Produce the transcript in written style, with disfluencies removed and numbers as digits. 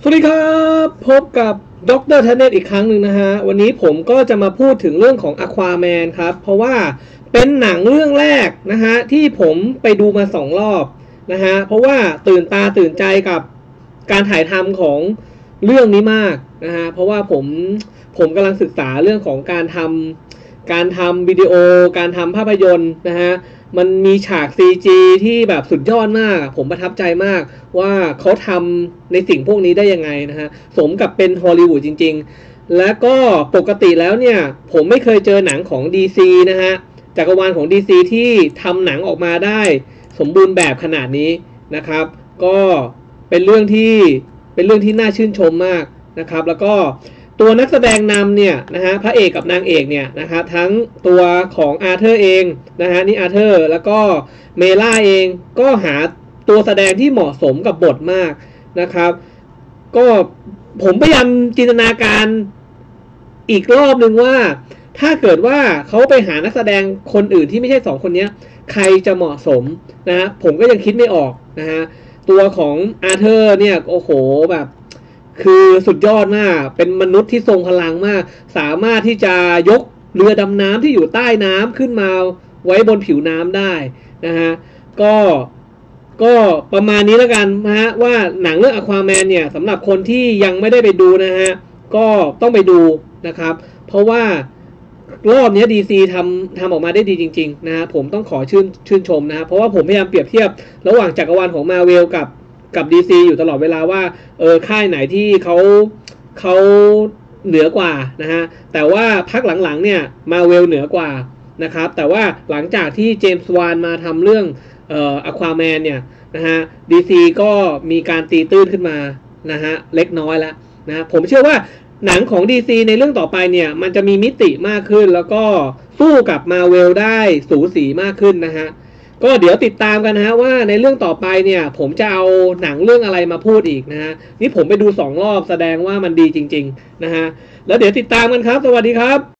สวัสดีครับพบกับดรธเนศอีกครั้งหนึ่งนะฮะวันนี้ผมก็จะมาพูดถึงเรื่องของ Aquaman ครับเพราะว่าเป็นหนังเรื่องแรกนะฮะที่ผมไปดูมา2 รอบนะฮะเพราะว่าตื่นตาตื่นใจกับการถ่ายทำของเรื่องนี้มากนะฮะเพราะว่าผมกำลังศึกษาเรื่องของการทำวิดีโอการทำภาพยนตร์นะฮะมันมีฉาก CG ที่แบบสุดยอดมากผมประทับใจมากว่าเขาทำในสิ่งพวกนี้ได้ยังไงนะฮะสมกับเป็นฮอลลีวูดจริงๆและก็ปกติแล้วเนี่ยผมไม่เคยเจอหนังของ DC นะฮะจักรวาลของ DC ที่ทำหนังออกมาได้สมบูรณ์แบบขนาดนี้นะครับก็เป็นเรื่องที่น่าชื่นชมมากนะครับแล้วก็ตัวนักแสดงนำเนี่ยนะฮะพระเอกกับนางเอกเนี่ยนะครับทั้งตัวของอาร์เธอร์เองนะฮะนี่อาร์เธอร์แล้วก็เมล่าเองก็หาตัวแสดงที่เหมาะสมกับบทมากนะครับก็ผมพยายามจินตนาการอีกรอบหนึ่งว่าถ้าเกิดว่าเขาไปหานักแสดงคนอื่นที่ไม่ใช่2 คนนี้ใครจะเหมาะสมนะฮะผมก็ยังคิดไม่ออกนะฮะตัวของอาร์เธอร์เนี่ยโอ้โหแบบคือสุดยอดมากเป็นมนุษย์ที่ทรงพลังมากสามารถที่จะยกเรือดำน้ำที่อยู่ใต้น้ำขึ้นมาไว้บนผิวน้ำได้นะฮะก็ประมาณนี้แล้วกันนะฮะว่าหนังเรื่อง Aquaman เนี่ยสำหรับคนที่ยังไม่ได้ไปดูนะฮะก็ต้องไปดูนะครับเพราะว่ารอบนี้ DC ทำออกมาได้ดีจริงๆนะฮะผมต้องขอชื่นชมนะฮะเพราะว่าผมพยายามเปรียบเทียบระหว่างจักรวาลของ Marvel กับ DC อยู่ตลอดเวลาว่าค่ายไหนที่เขาเหนือกว่านะฮะแต่ว่าพักหลังๆเนี่ย Marvel เหนือกว่านะครับแต่ว่าหลังจากที่เจมส์วานมาทำเรื่องAquaman เนี่ยนะฮะ DC ก็มีการตีตื้นขึ้นมานะฮะเล็กน้อยแล้วนะผมเชื่อว่าหนังของ DC ในเรื่องต่อไปเนี่ยมันจะมีมิติมากขึ้นแล้วก็สู้กับ Marvel ได้สูสีมากขึ้นนะฮะก็เดี๋ยวติดตามกันนะฮะว่าในเรื่องต่อไปเนี่ยผมจะเอาหนังเรื่องอะไรมาพูดอีกนะฮะนี่ผมไปดู2 รอบแสดงว่ามันดีจริงๆนะฮะแล้วเดี๋ยวติดตามกันครับสวัสดีครับ